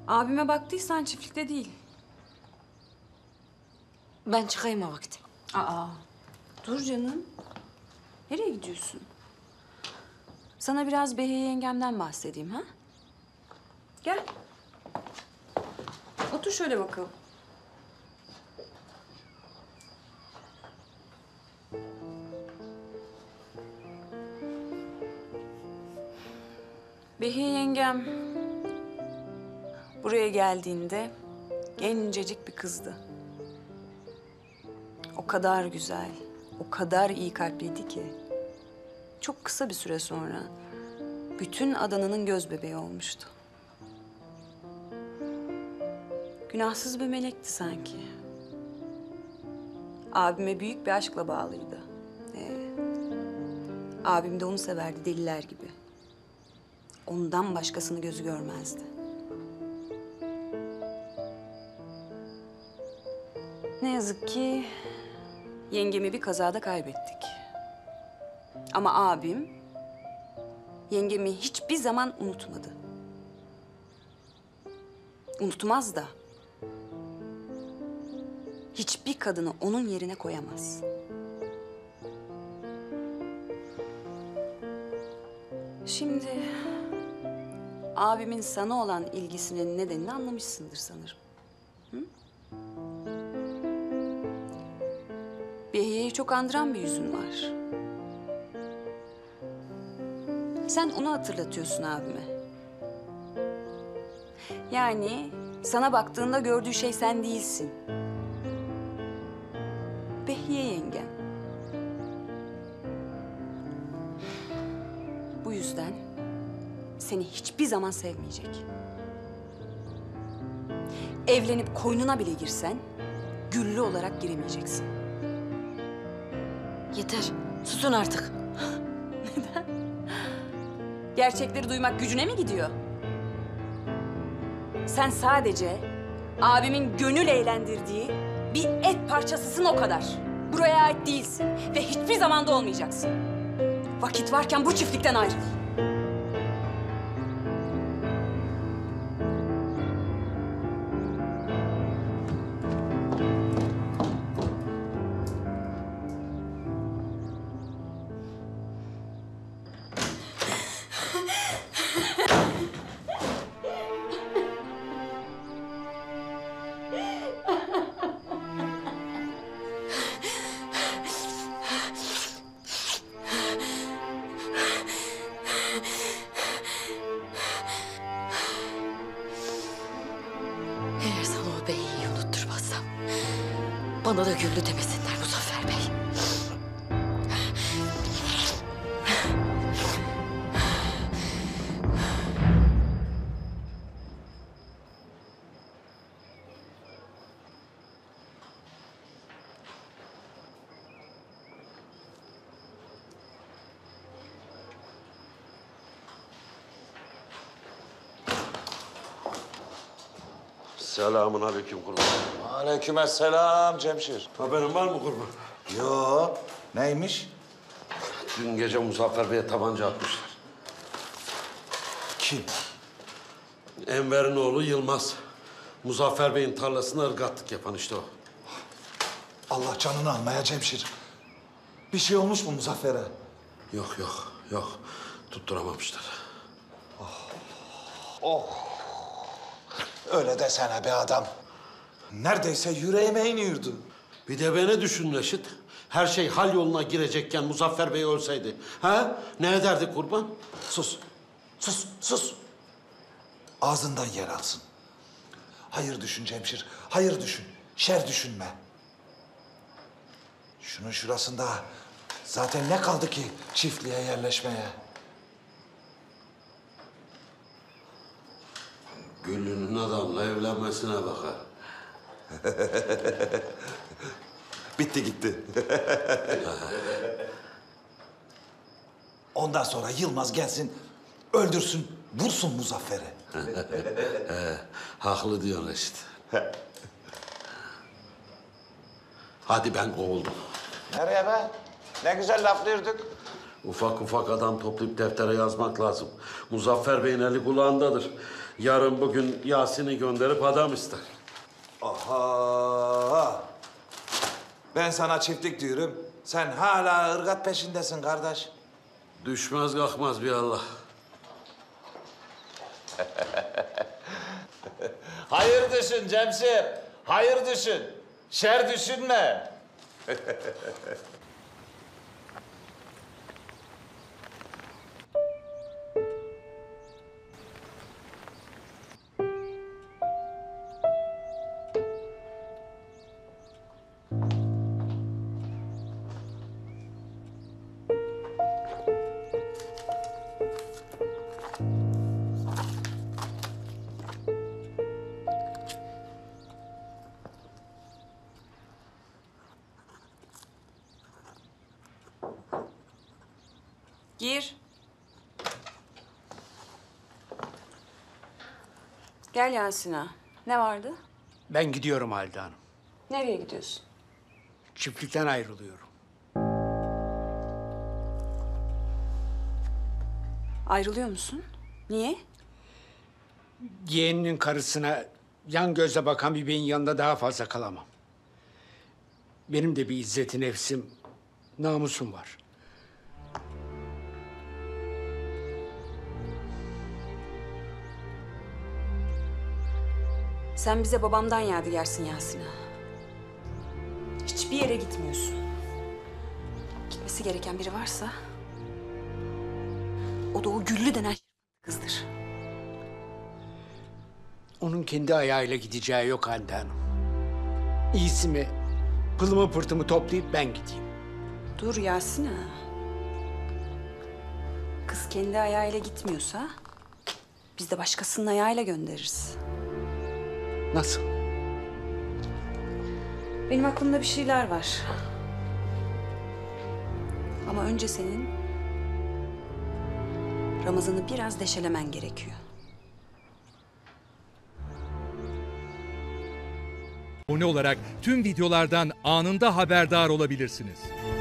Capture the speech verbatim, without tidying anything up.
Abime baktıysan çiftlikte değil. Ben çıkayım o vakit. Aa, dur canım. Nereye gidiyorsun? Sana biraz Behiye yengemden bahsedeyim ha? Gel. Otur şöyle bakalım. Behiye yengem buraya geldiğinde gencecik bir kızdı. O kadar güzel, o kadar iyi kalpliydi ki çok kısa bir süre sonra bütün Adana'nın göz bebeği olmuştu. Günahsız bir melekti sanki. Abime büyük bir aşkla bağlıydı. Ee, abim de onu severdi deliler gibi. Ondan başkasını gözü görmezdi. Ne yazık ki yengemi bir kazada kaybettik. Ama abim yengemi hiçbir zaman unutmadı. Unutmaz da. Hiçbir kadını onun yerine koyamaz. Şimdi abimin sana olan ilgisinin nedenini anlamışsındır sanırım. Hı? Behiye'yi çok andıran bir yüzün var. Sen onu hatırlatıyorsun abime. Yani sana baktığında gördüğü şey sen değilsin. Behiye yengen. Bu yüzden seni hiçbir zaman sevmeyecek. Evlenip koynuna bile girsen güllü olarak giremeyeceksin. Yeter. Susun artık. Neden? Gerçekleri duymak gücüne mi gidiyor? Sen sadece abimin gönül eğlendirdiği bir et parçasısın o kadar. Buraya ait değilsin ve hiçbir zaman da olmayacaksın. Vakit varken bu çiftlikten ayrıl. Eğer sana o beyi unutturmazsam bana da güllü demesinler Muzaffer Bey. Selamun aleyküm kurban. Aleykümselam Cemşir. Haberin var mı kurban? Yo, neymiş? Dün gece Muzaffer Bey'e tabanca atmışlar. Kim? Enver'in oğlu Yılmaz. Muzaffer Bey'in tarlasına ırgatlık yapan işte o. Allah canını almaya Cemşir. Bir şey olmuş mu Muzaffer'e? Yok yok yok. Tutturamamışlar. Öyle desene be adam. Neredeyse yüreğime iniyordu. Bir de beni düşün Reşit. Her şey hal yoluna girecekken Muzaffer Bey ölseydi. Ha? Ne ederdi kurban? Sus, sus, sus. Ağzından yer alsın. Hayır düşün Cemşir, hayır düşün. Şer düşünme. Şunun şurasında zaten ne kaldı ki çiftliğe yerleşmeye? Güllü'nün adamla evlenmesine bakar. Bitti gitti. Ondan sonra Yılmaz gelsin, öldürsün, vursun Muzaffer'i. Haklı diyorsun Reşit. Hadi ben kovuldum. Nereye be? Ne güzel laflıyorduk. Ufak ufak adam toplayıp deftere yazmak lazım. Muzaffer Bey'in eli kulağındadır. Yarın bugün Yasin'i gönderip adam ister. Aha! Ben sana çiftlik diyorum. Sen hala ırgat peşindesin kardeş. Düşmez kalkmaz bir Allah. Hayır düşün Cemşir. Hayır düşün. Şer düşünme. Gir. Gel Yasin ağa. Ne vardı? Ben gidiyorum Halide Hanım. Nereye gidiyorsun? Çiftlikten ayrılıyorum. Ayrılıyor musun? Niye? Yeğeninin karısına yan gözle bakan bir beyin yanında daha fazla kalamam. Benim de bir izzeti nefsim, namusum var. Sen bize babamdan yadigarsın Yasin ağa. Hiçbir yere gitmiyorsun. Gitmesi gereken biri varsa... o da o Güllü denen kızdır. Onun kendi ayağıyla gideceği yok Halide Hanım. İyisi mi, pılımı pırtımı toplayıp ben gideyim. Dur Yasin ağa. Kız kendi ayağıyla gitmiyorsa... biz de başkasının ayağıyla göndeririz. Nasıl? Benim aklımda bir şeyler var. Ama önce senin Ramazan'ı biraz deşelemen gerekiyor. Abone olarak tüm videolardan anında haberdar olabilirsiniz.